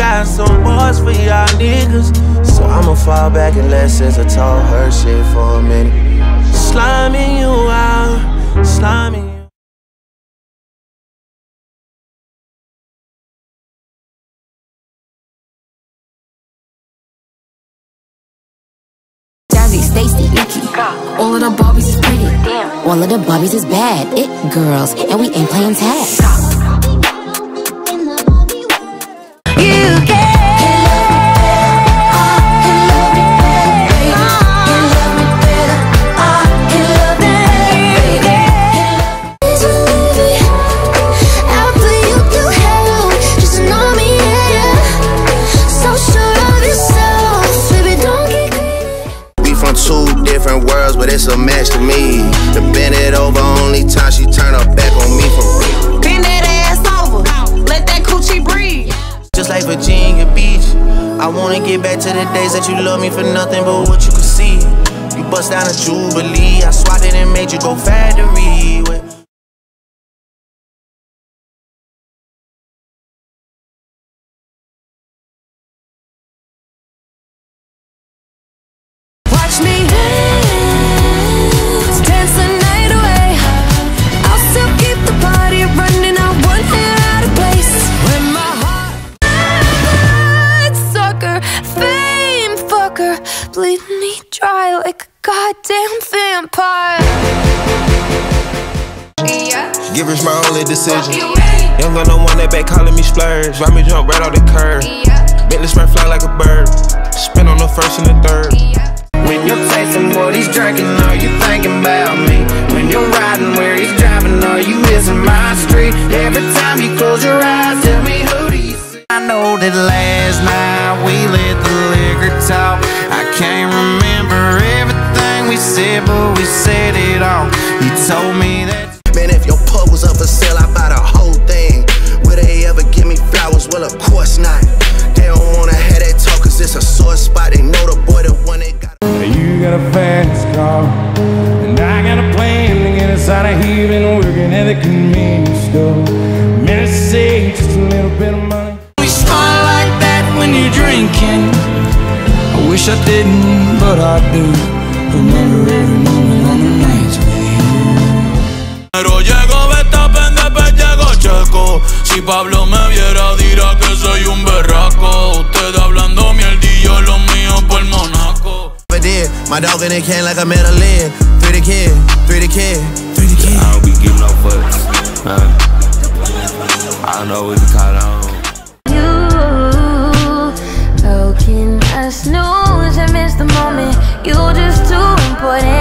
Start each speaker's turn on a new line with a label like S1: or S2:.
S1: got some bars for y'all niggas. So I'ma fall back and let Scissor talk her shit for a minute. Sliming you out, sliming you.
S2: Stacy, Nikki, all of the Barbies is pretty. All of the Barbies is bad. It girls, and we ain't playing tag. You can.
S1: But it's a match to me. To bend it over, only time she turn her back on me for real.
S3: Bend that ass over, let that coochie breathe.
S1: Just like Virginia Beach, I wanna get back to the days that you love me for nothing but what you could see. You bust down a Jubilee, I swatted it and made you go factory.
S2: Watch me. Bleed me dry like a goddamn vampire. Yeah.
S1: Givers my only decision. Young got no one that back calling me splurge. Ride me jump right off the curb. Bentley spring fly like a bird. Spin on the first and the third.
S4: When you're tasting what he's drinking, are you thinking about me? When you're riding where he's driving, are you missing my street? Every time you close your eyes, tell me who do you see? I know that last night we let the liquor talk. I can't remember everything we said, but we said it all. You told me that.
S1: Man, if your pub was up for sale, I'd buy the whole thing. Will they ever give me flowers? Well, of course not. They don't wanna have that talk, cause it's a sore spot. They know the boy, the one they got.
S5: You got a fast car, and I got a plan to get us out of here. Been working at the convenience store. Man, it's save just a little bit of money.
S4: We smile like that when you're drinking. I wish I didn't, but I do. Remember every moment on the nights with you.
S6: Pero llego Verstappen, después llego Checo. Si Pablo me viera dirá que soy un berraco. Usted hablando mierdillo, lo mío por Monaco.
S1: My dog in the can like a Medellin. Free the kid, free the kid, free the kid.
S7: I don't be giving no fucks. I don't know what to call it on.
S2: How can I snooze and miss the moment? You're just too important.